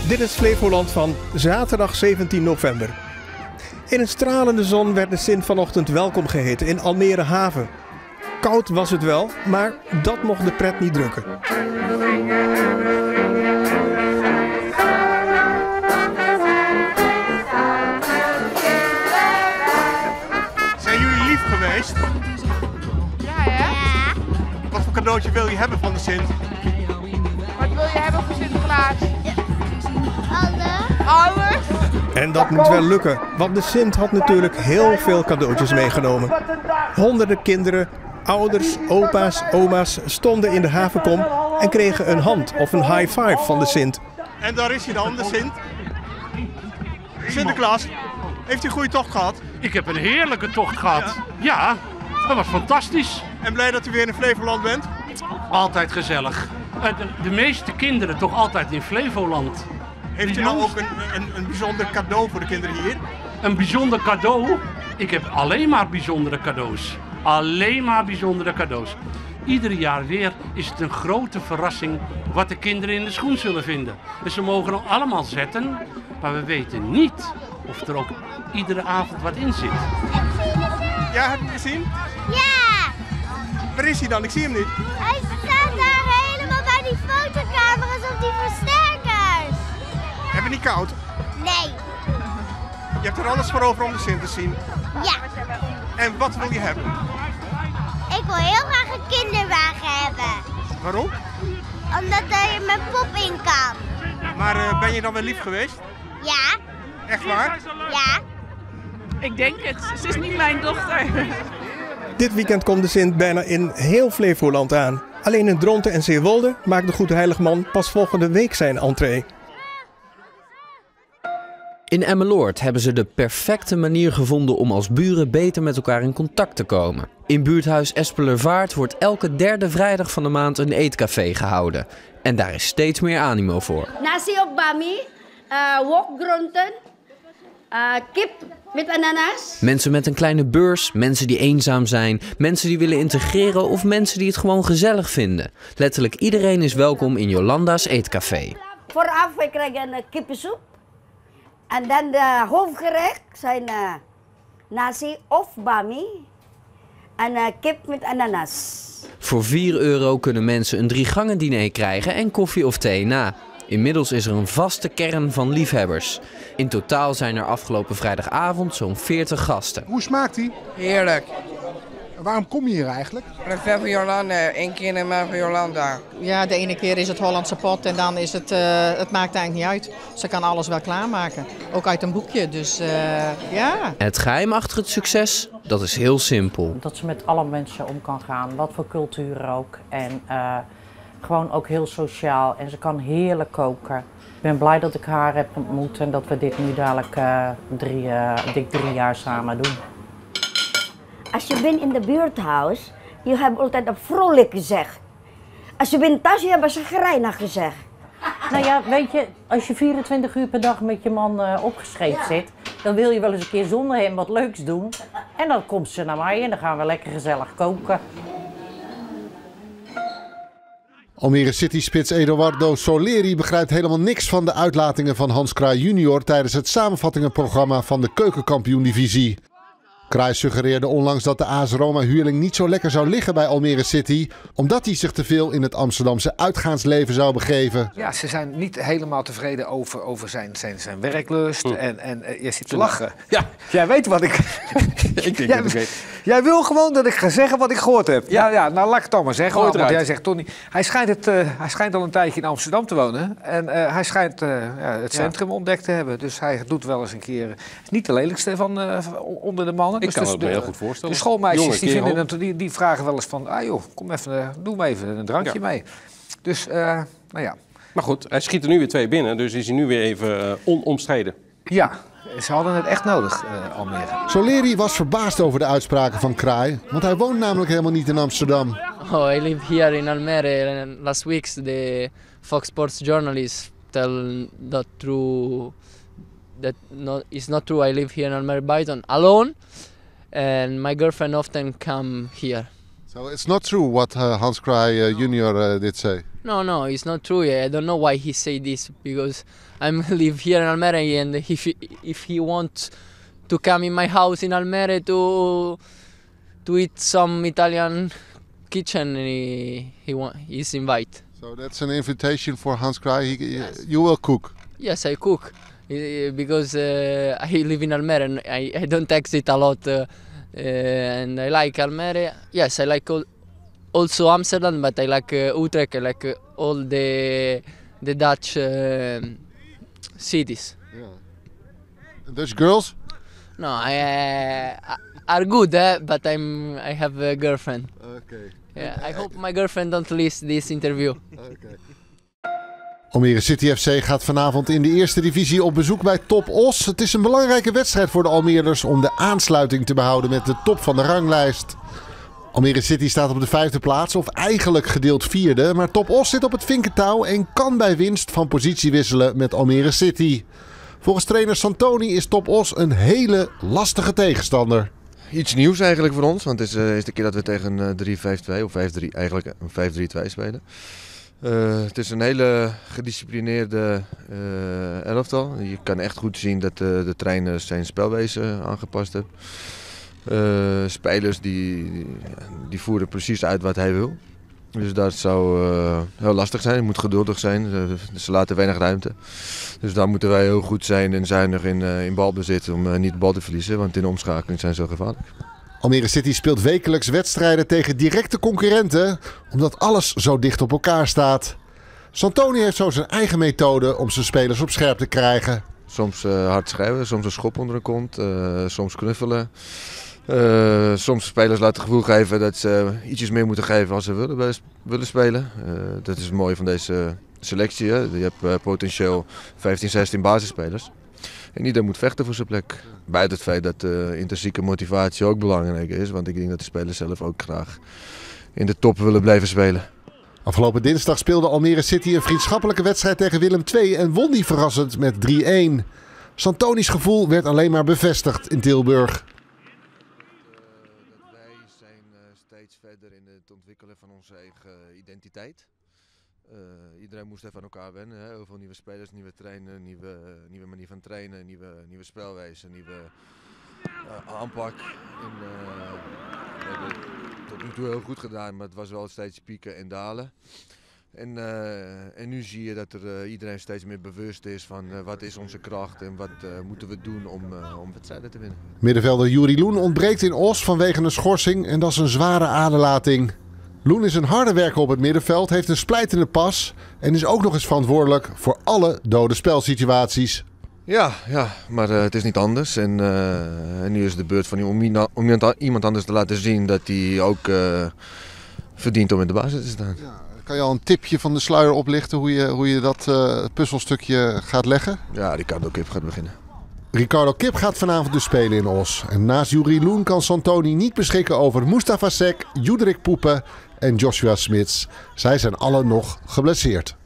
Dit is Flevoland van zaterdag 17 november. In een stralende zon werd de Sint vanochtend welkom geheten in Almere Haven. Koud was het wel, maar dat mocht de pret niet drukken. Zijn jullie lief geweest? Ja, hè? Ja. Wat voor cadeautje wil je hebben van de Sint? Wat wil je hebben voor Sinterklaas? Alles? En dat moet wel lukken, want de Sint had natuurlijk heel veel cadeautjes meegenomen. Honderden kinderen, ouders, opa's, oma's stonden in de havenkom en kregen een hand of een high five van de Sint. En daar is hij dan, de Sint. Sinterklaas, heeft u een goede tocht gehad? Ik heb een heerlijke tocht gehad. Ja, dat was fantastisch. En blij dat u weer in Flevoland bent? Altijd gezellig. De meeste kinderen toch altijd in Flevoland. Heeft u nou ook een bijzonder cadeau voor de kinderen hier? Een bijzonder cadeau? Ik heb alleen maar bijzondere cadeaus. Alleen maar bijzondere cadeaus. Ieder jaar weer is het een grote verrassing wat de kinderen in de schoen zullen vinden. Dus ze mogen nog allemaal zetten, maar we weten niet of er ook iedere avond wat in zit. Ja, heb je hem gezien? Ja. Waar is hij dan? Ik zie hem niet. Hij staat daar helemaal bij die fotocamera's op die versterkers. Heb je niet koud? Nee. Je hebt er alles voor over om de Sint te zien. Ja. En wat wil je hebben? Ik wil heel graag een kinderwagen hebben. Waarom? Omdat er mijn pop in kan. Maar ben je dan wel lief geweest? Ja. Echt waar? Ja. Ik denk het. Ze is niet mijn dochter. Dit weekend komt de Sint bijna in heel Flevoland aan. Alleen in Dronten en Zeewolde maakt de Goede Heiligman pas volgende week zijn entree. In Emmeloord hebben ze de perfecte manier gevonden om als buren beter met elkaar in contact te komen. In buurthuis Espelervaart wordt elke derde vrijdag van de maand een eetcafé gehouden. En daar is steeds meer animo voor. Nasi op bami, wokgroenten, kip met ananas. Mensen met een kleine beurs, mensen die eenzaam zijn, mensen die willen integreren of mensen die het gewoon gezellig vinden. Letterlijk iedereen is welkom in Jolanda's eetcafé. Vooraf we krijgen een kippensoep. En dan de hoofdgerecht zijn nasi of bami en kip met ananas. Voor €4 kunnen mensen een 3-gangen diner krijgen en koffie of thee na. Inmiddels is er een vaste kern van liefhebbers. In totaal zijn er afgelopen vrijdagavond zo'n 40 gasten. Hoe smaakt die? Heerlijk. Waarom kom je hier eigenlijk? Ik ben van Jolanda, 1 keer in de maand van Jolanda. Ja, de ene keer is het Hollandse pot en dan is het, het maakt eigenlijk niet uit. Ze kan alles wel klaarmaken, ook uit een boekje, dus ja. Het geheim achter het succes, dat is heel simpel. Dat ze met alle mensen om kan gaan, wat voor cultuur ook. En gewoon ook heel sociaal en ze kan heerlijk koken. Ik ben blij dat ik haar heb ontmoet en dat we dit nu dadelijk dik 3 jaar samen doen. Als je bent in de buurthuis, je hebt altijd een vrolijk gezicht. Als je bent thuis, je hebt een chagrijnig gezicht. Nou ja, weet je, als je 24 uur per dag met je man opgescheept zit, dan wil je wel eens een keer zonder hem wat leuks doen. En dan komt ze naar mij en dan gaan we lekker gezellig koken. Almere City-spits Eduardo Soleri begrijpt helemaal niks van de uitlatingen van Hans Kraai junior tijdens het samenvattingenprogramma van de Keukenkampioen-divisie. Kraai suggereerde onlangs dat de AS Roma-huurling niet zo lekker zou liggen bij Almere City, omdat hij zich te veel in het Amsterdamse uitgaansleven zou begeven. Ja, ze zijn niet helemaal tevreden over zijn werklust en je zit te lachen. Ja, jij weet wat ik... Jij wil gewoon dat ik ga zeggen wat ik gehoord heb. Ja, nou laat ik het dan maar zeggen. Want jij zegt toch niet... Hij schijnt al een tijdje in Amsterdam te wonen en hij schijnt het centrum ontdekt te hebben. Dus hij doet wel eens een keer... niet de lelijkste van onder de mannen. Ik kan me heel goed voorstellen. De schoolmeisjes die vragen wel eens van... ah joh, kom even, doe me even een drankje mee. Dus, nou ja. Maar goed, hij schiet er nu weer 2 binnen, dus is hij nu weer even onomstreden. Ja, ze hadden het echt nodig, Almere. Soleri was verbaasd over de uitspraken van Kraai, want hij woont namelijk helemaal niet in Amsterdam. Oh, I live here in Almere. And last week the Fox Sports journalists tell that is not true. I live here in Almere Byton alone, and my girlfriend often come here. So it's not true what Hans Kraai Jr. did say? No, it's not true. I don't know why he say this, because I live here in Almere, and if he wants to come in my house in Almere to eat some Italian kitchen, he's invited. So that's an invitation for Hans Kraai. Yes. You will cook? Yes, I cook, because I live in Almere and I don't exit a lot, and I like Almere. Yes, I like also Amsterdam, but I like Utrecht. I like all the Dutch cities. Yeah. Dutch girls? No, are good, but I have a girlfriend. Okay. Yeah, I hope my girlfriend don't listen this interview. Okay. Almere City FC gaat vanavond in de eerste divisie op bezoek bij Top Os. Het is een belangrijke wedstrijd voor de Almeerders om de aansluiting te behouden met de top van de ranglijst. Almere City staat op de 5e plaats, of eigenlijk gedeeld 4e. Maar Top Os zit op het vinkentouw en kan bij winst van positie wisselen met Almere City. Volgens trainer Santoni is Top Os een hele lastige tegenstander. Iets nieuws eigenlijk voor ons, want het is de keer dat we tegen een 3-5-2 of 5-3, eigenlijk een 5-3-2 spelen. Het is een hele gedisciplineerde elftal. Je kan echt goed zien dat de trainer zijn spelwezen aangepast heeft. Spelers die voeren precies uit wat hij wil. Dus dat zou heel lastig zijn. Je moet geduldig zijn. Ze laten weinig ruimte. Dus daar moeten wij heel goed zijn en zuinig in balbezit om niet de bal te verliezen. Want in de omschakeling zijn ze zo gevaarlijk. Almere City speelt wekelijks wedstrijden tegen directe concurrenten, omdat alles zo dicht op elkaar staat. Santoni heeft zo zijn eigen methode om zijn spelers op scherp te krijgen. Soms hard schrijven, soms een schop onder de kont, soms knuffelen. Soms spelers laten het gevoel geven dat ze ietsjes meer moeten geven als ze willen spelen. Dat is het mooie van deze selectie. Hè? Je hebt potentieel 15, 16 basisspelers. En ieder moet vechten voor zijn plek. Buiten het feit dat intrinsieke motivatie ook belangrijk is. Want ik denk dat de spelers zelf ook graag in de top willen blijven spelen. Afgelopen dinsdag speelde Almere City een vriendschappelijke wedstrijd tegen Willem II en won die verrassend met 3-1. Santoni's gevoel werd alleen maar bevestigd in Tilburg. Wij zijn steeds verder in het ontwikkelen van onze eigen identiteit. Iedereen moest even aan elkaar wennen. Hè? Heel veel nieuwe spelers, nieuwe trainen, nieuwe manier van trainen, nieuwe spelwijze, nieuwe aanpak. We hebben het tot nu toe heel goed gedaan, maar het was wel steeds pieken en dalen. En nu zie je dat iedereen steeds meer bewust is van wat is onze kracht en wat moeten we doen om wedstrijden te winnen. Middenvelder Juri Loen ontbreekt in Os vanwege een schorsing en dat is een zware aderlating. Loen is een harde werker op het middenveld, heeft een splijtende pas en is ook nog eens verantwoordelijk voor alle dode spelsituaties. Ja, maar het is niet anders. En nu is het de beurt van om iemand anders te laten zien dat hij ook verdient om in de basis te staan. Ja, kan je al een tipje van de sluier oplichten hoe je dat puzzelstukje gaat leggen? Ja, Ricardo Kip gaat beginnen. Ricardo Kip gaat vanavond dus spelen in Os. En naast Juri Loen kan Santoni niet beschikken over Mustafa Sek, Judrik Poepen en Joshua Smits. Zij zijn alle nog geblesseerd.